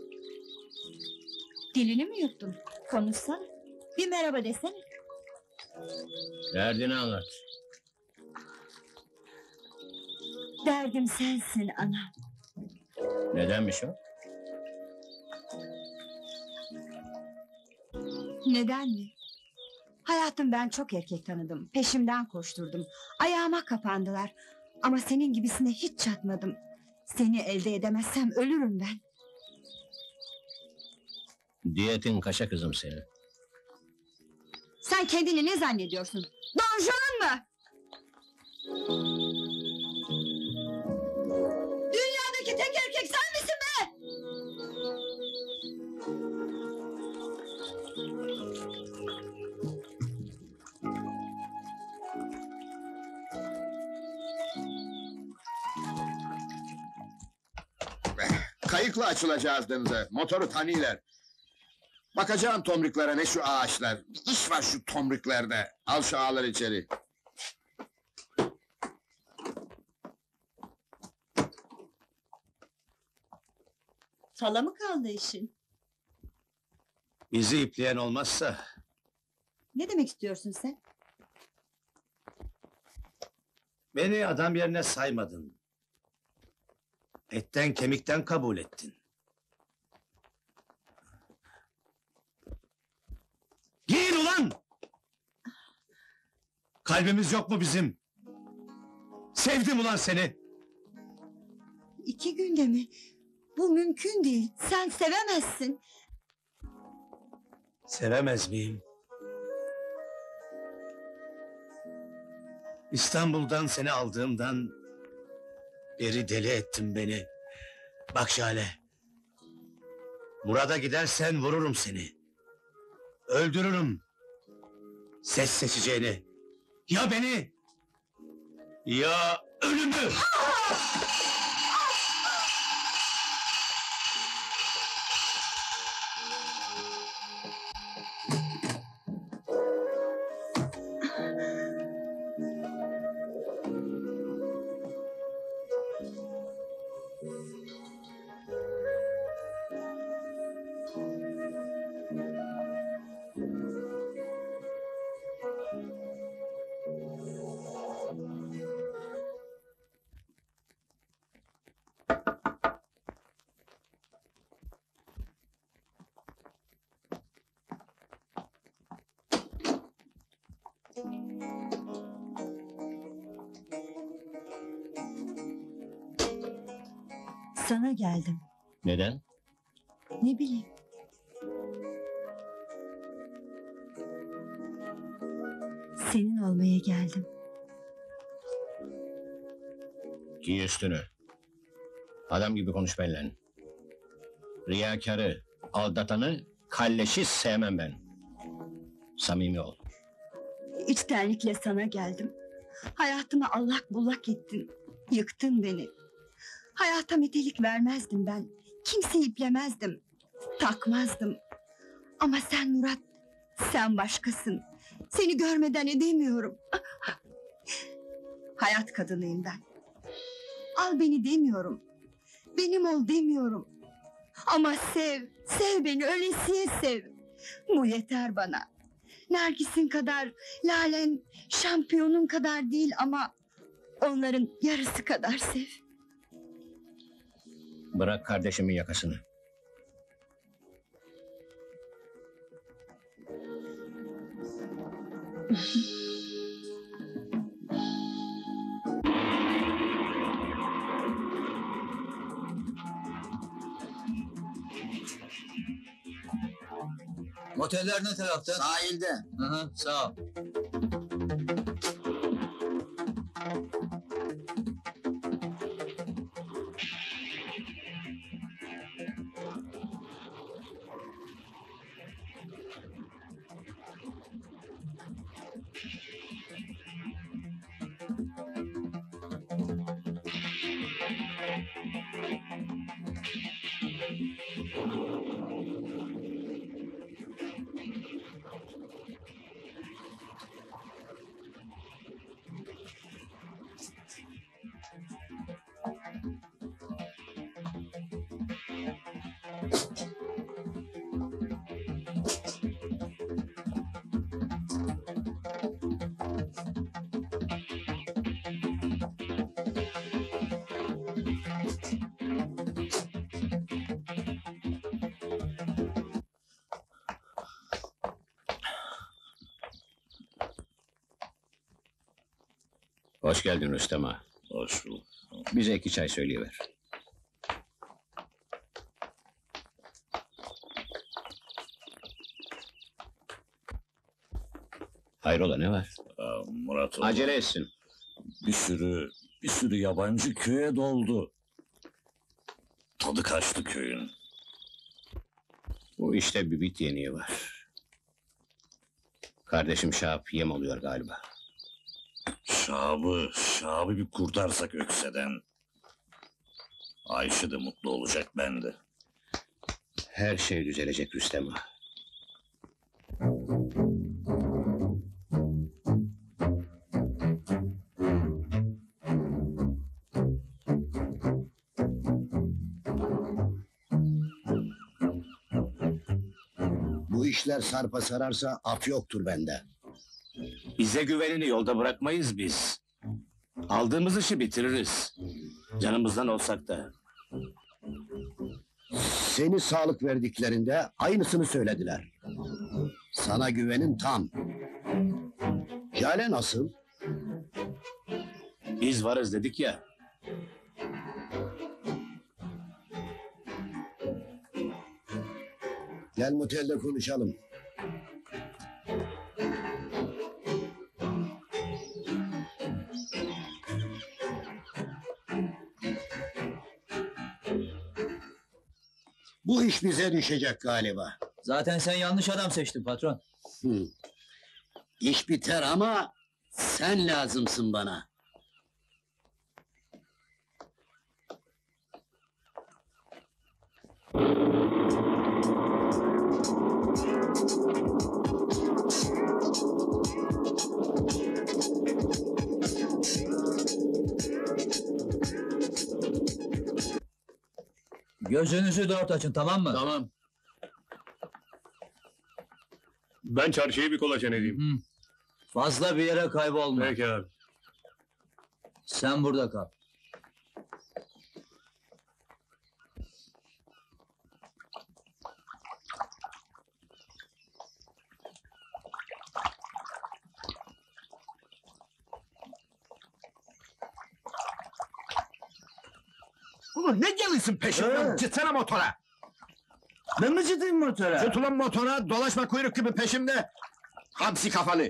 Dilini mi yuttun? Konuşsana. Bir merhaba desene. Derdini anlat. Derdim sensin ana. Nedenmiş o? Neden mi? Hayatım ben çok erkek tanıdım. Peşimden koşturdum. Ayağıma kapandılar. Ama senin gibisine hiç çatmadım. Seni elde edemezsem ölürüm ben. Diyetin kaşa kızım senin. Sen kendini ne zannediyorsun? Don Juan mı? Dünyadaki tek erkek sen misin be? Kayıkla açılacağız denize, motoru taniler. Bakacağım tomriklere, ne şu ağaçlar. İş var şu tomriklerde. Al şu ağları içeri. Sala mı kaldı işin? Bizi ipleyen olmazsa Ne demek istiyorsun sen? beni adam yerine saymadın. Etten kemikten kabul ettin. Giyin ulan! Kalbimiz yok mu bizim? Sevdim ulan seni! İki günde mi? Bu mümkün değil. Sen sevemezsin. Sevemez miyim? İstanbul'dan seni aldığımdan beri deli ettin beni. Bak Şale. Murat'a gidersen vururum seni. Öldürürüm. Ses seçeceğini. Ya beni ya ölümü. Sana geldim. Neden? Ne bileyim. Senin olmaya geldim. Giy üstünü. Adam gibi konuş benimle. Riyakarı, aldatanı, kalleşi sevmem ben. Samimi ol. İçtenlikle sana geldim. Hayatımı allak bullak ettin. Yıktın beni. Hayata metelik vermezdim ben. Kimseyi iplemezdim. Takmazdım. Ama sen Murat, sen başkasın. Seni görmeden edemiyorum. Hayat kadınıyım ben. Al beni demiyorum. Benim ol demiyorum. Ama sev, sev beni, ölesiye sev. Bu yeter bana. Nergis'in kadar, Lalen, şampiyonun kadar değil ama onların yarısı kadar sev. Bırak kardeşimin yakasını. Moteller ne tarafta? Sahilde. Hı hı, sağ ol. Hoş geldin Rüstem ağa. Hoş bulduk. Bize iki çay söyleyiver. Hayrola ne var? Aa, Murat oğlum, Acele etsin. bir sürü, bir sürü yabancı köye doldu. Tadı kaçtı köyün. Bu işte bir bit yeniği var. Kardeşim Şahap yem oluyor galiba. Şahabı, Şahabı bir kurtarsak Ökse'den. Ayşe de mutlu olacak, ben de. Her şey düzelecek Rüstem ağa. Bu işler sarpa sararsa af yoktur bende. Bize güvenini yolda bırakmayız biz. Aldığımız işi bitiririz. Canımızdan olsak da. Seni sağlık verdiklerinde aynısını söylediler. Sana güvenim tam. Jale nasıl? Biz varız dedik ya. Gel motelde konuşalım. Bu iş bize düşecek galiba. Zaten sen yanlış adam seçtin patron. Hı. İş biter ama sen lazımsın bana. Gözünüzü dört açın, tamam mı? Tamam. Ben çarşıyı bir kolaçan edeyim. Hı. Fazla bir yere kaybolma. Peki abi. Sen burada kal. Oğlum ne geliyorsun peşimden? Ee? Gitsene motora. Ben mi cidiyim motora? Git ulan motora, dolaşma kuyruk gibi peşimde. Hamsi kafalı.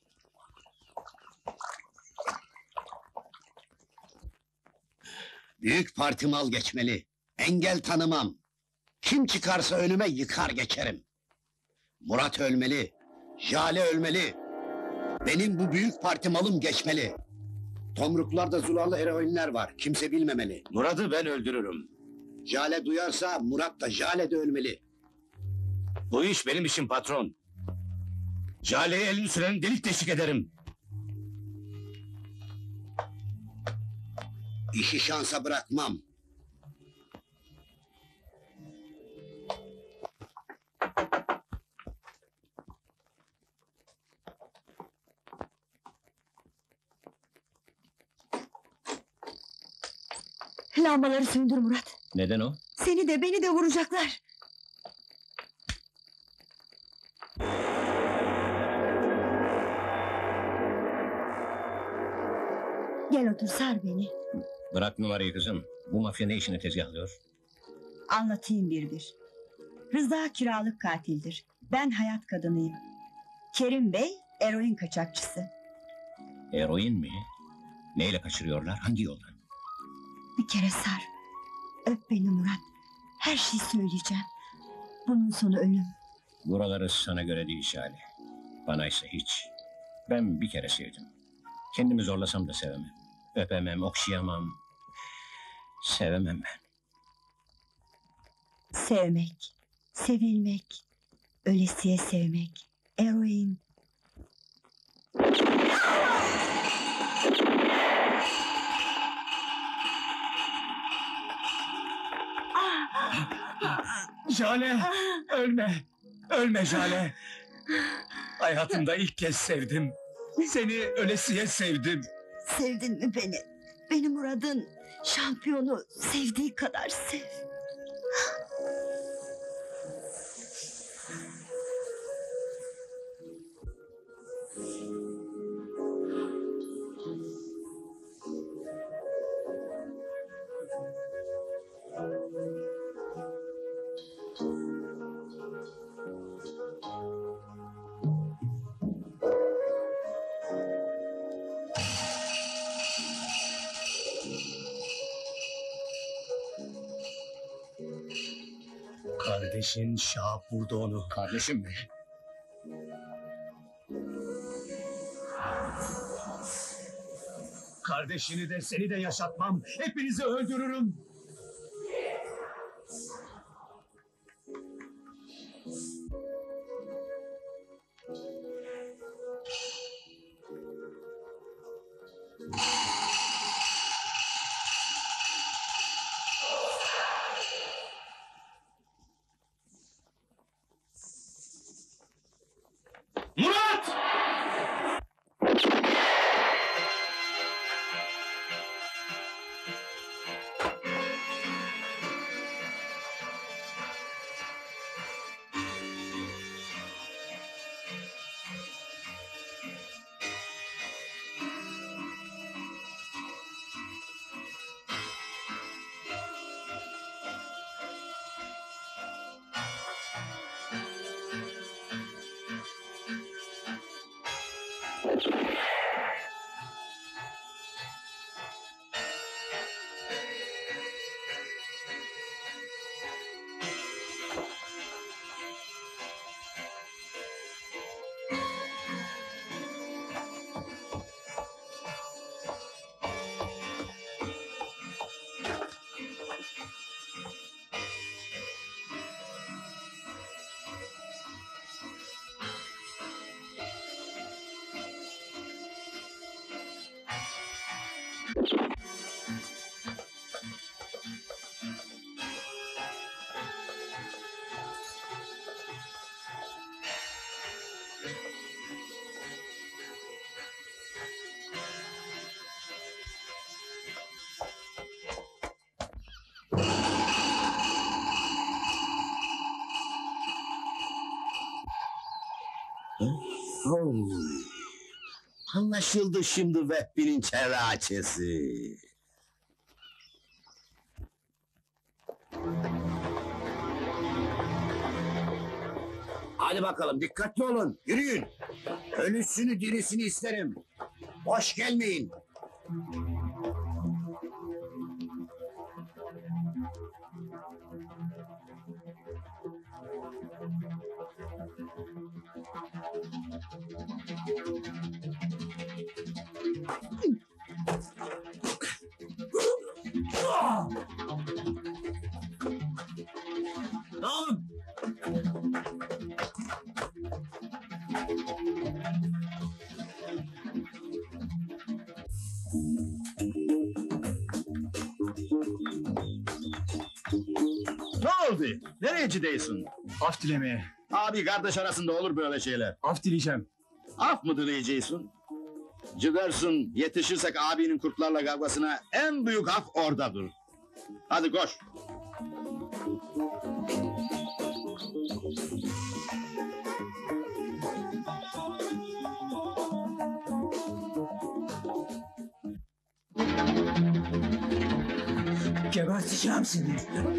Büyük parti mal geçmeli. Engel tanımam. Kim çıkarsa önüme yıkar geçerim. Murat ölmeli. Jale ölmeli. Benim bu büyük parti malım geçmeli. Tomruklarda zularlı eroinler var. Kimse bilmemeli. Murat'ı ben öldürürüm. Jale duyarsa Murat da Jale de ölmeli. Bu iş benim işim patron. Jale'ye elini süreni delik deşik ederim. İşi şansa bırakmam. Lambaları söndür Murat. Neden o? Seni de beni de vuracaklar. Gel otur, sar beni. Bırak numarayı kızım. Bu mafya ne işini tezgahlıyor? Anlatayım bir bir. Rıza kiralık katildir. Ben hayat kadınıyım. Kerim Bey eroin kaçakçısı. Eroin mi? Neyle kaçırıyorlar? Hangi yoldan? Bir kere sar. Öp beni Murat. Her şeyi söyleyeceğim. Bunun sonu ölüm. Buraları sana göre değil Şale. Bana ise hiç. Ben bir kere sevdim. Kendimi zorlasam da sevemem. Öpemem, okşayamam. Sevemem ben. Sevmek, sevilmek, ölesiye sevmek, eroin. Jale, ölme. Ölme Jale. Hayatımda ilk kez sevdim. Seni ölesiye sevdim. Sevdin mi beni? Beni Murat'ın şampiyonu sevdiği kadar sev. Kardeşin Şahap vurdu onu. Kardeşim mi? Kardeşini de seni de yaşatmam. Hepinizi öldürürüm. Anlaşıldı şimdi Vehbi'nin çerçesi. Hadi bakalım dikkatli olun. Yürüyün. Ölüsünü dirisini isterim. Boş gelmeyin. Tamam. Ne oldu? Nereye gidiyorsun? Af dilemeye. Abi kardeş arasında olur böyle şeyler. Af dileyeceğim. Af mı dileyeceksin? Gidersin, yetişirsek abinin kurtlarla kavgasına en büyük af oradadır. Hadi koş. Geberteceğim seni.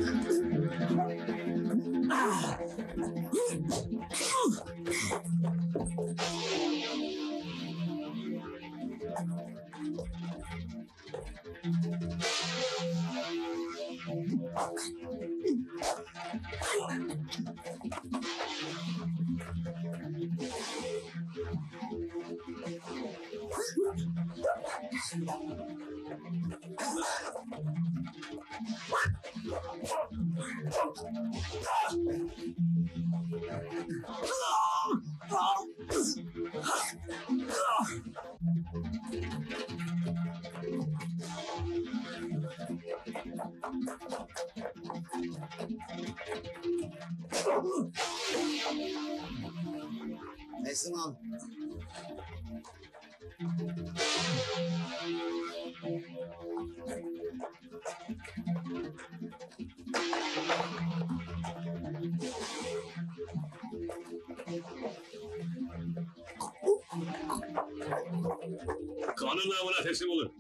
Teslim ol. Kanun namına teslim olun.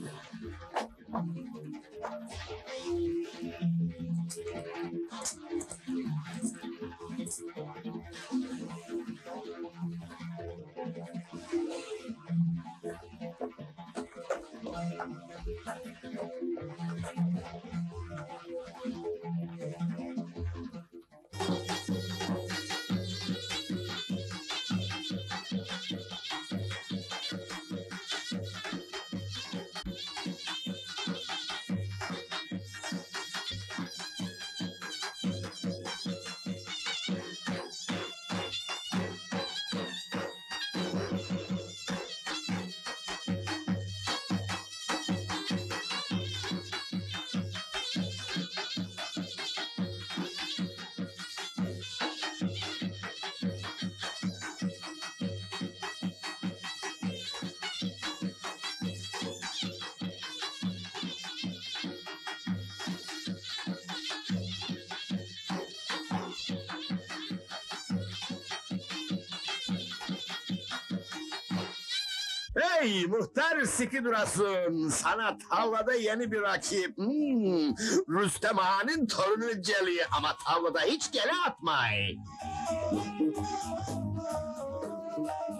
Hey muhtar siki durasın. Sana tavlada yeni bir rakip. Hmm, Rüstem Ağa'nın torunu Celi ama tavlada hiç gele atmay.